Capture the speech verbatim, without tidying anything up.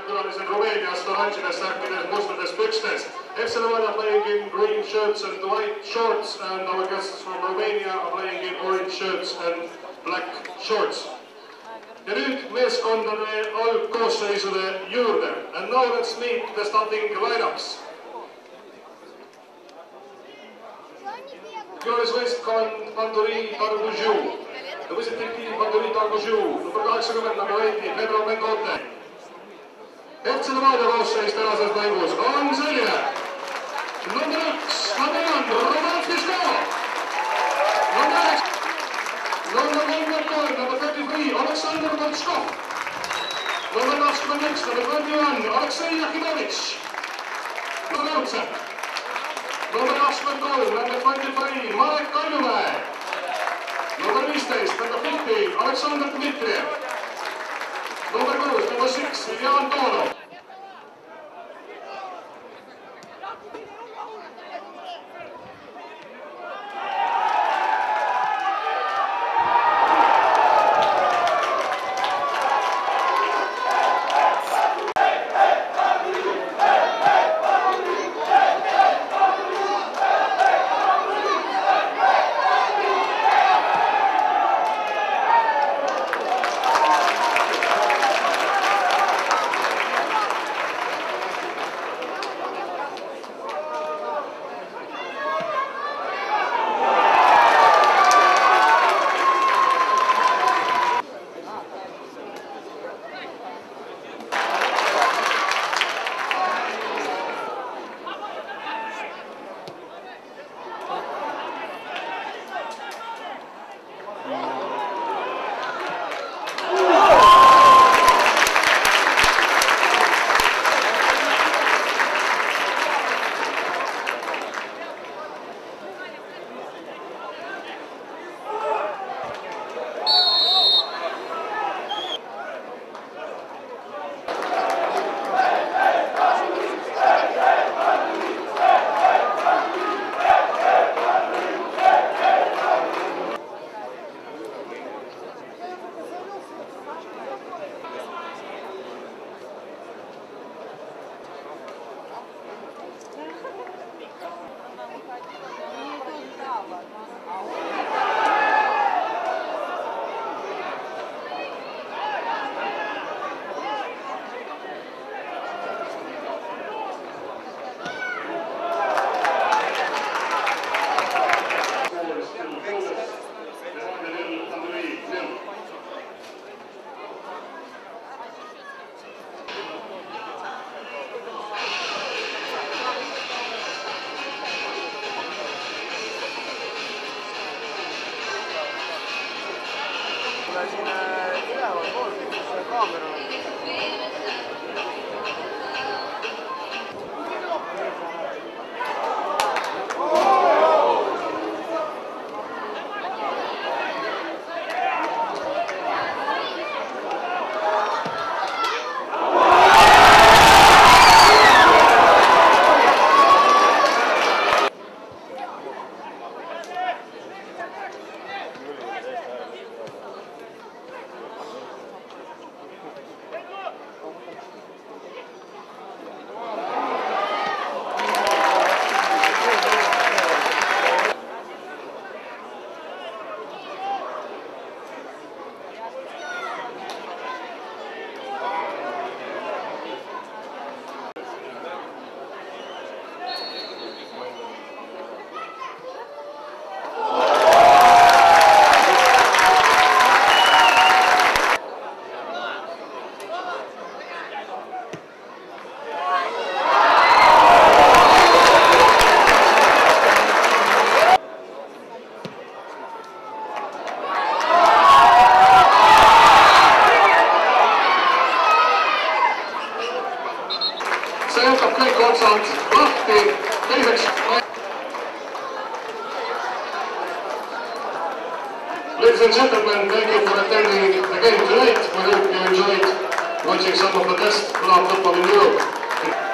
külalised Rumeeniast oranžides särkides, mustades pükstes. F C Levadia playing in green shirts and white shorts, and our guests from Romania are playing in orange shirts and black shorts. Ja nüüd meeskondade algkoosseisude juurde. And now let's meet the starting lineups. Külalisvõistkond Panduri Targužiu. The visiting team Panduri Targužiu. Number kaheksakümmend, number eighty, Pedro Mengote. F C Levadia koosseis tänases mängus on selline. Number üks, number one, Roman Fiskova. Number üks. Number kolmkümmend, number thirty-three, Aleksandr Voltškov. Number kakskümmend üks, number twenty-one, Aleksei Yakimovitš. Number Number kakskümmend kolm, number twenty-three, Marek Kaljumäe. Number viisteist, number fifty, Aleksandr Dmitriev. Number kuus, number six, Iljan Tolov. Siin üleval pool, kus kaamera on. See jätab kõik otsad lahti. Teiseks. Ladies and gentlemen, thank you for attending the game tonight. We hope you enjoyed watching some of the best club football in Europe.